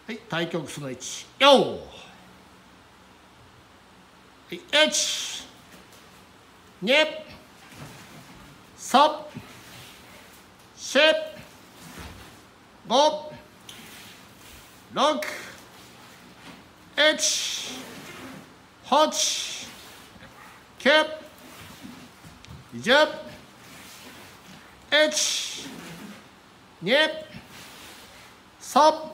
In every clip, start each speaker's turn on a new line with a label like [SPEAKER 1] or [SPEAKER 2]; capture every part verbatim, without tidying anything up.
[SPEAKER 1] はい、対極そのいち、よー。はい、いち、に、さん、よん、ご、ろく、いち、はち、きゅう、じゅう、いち、に、さん、よん、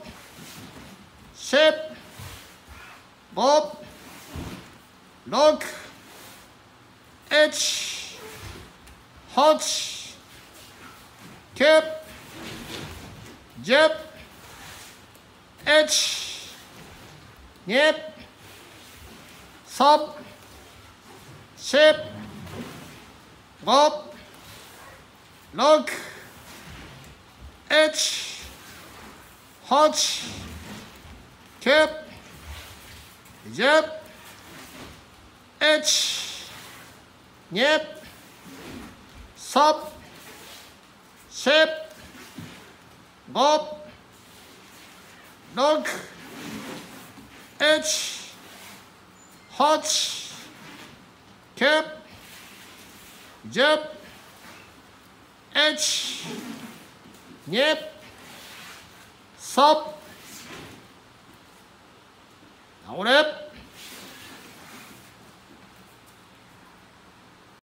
[SPEAKER 1] ご、ろく、いち、はち、きゅう、じゅう、いち、に、さん、よん、ご、ろく、いち、はち、きゅう、じゅう、いち、に、さん、よん、ご、ろく、いち、はち、きゅう、じゅう、いち、に、さん、倒れ。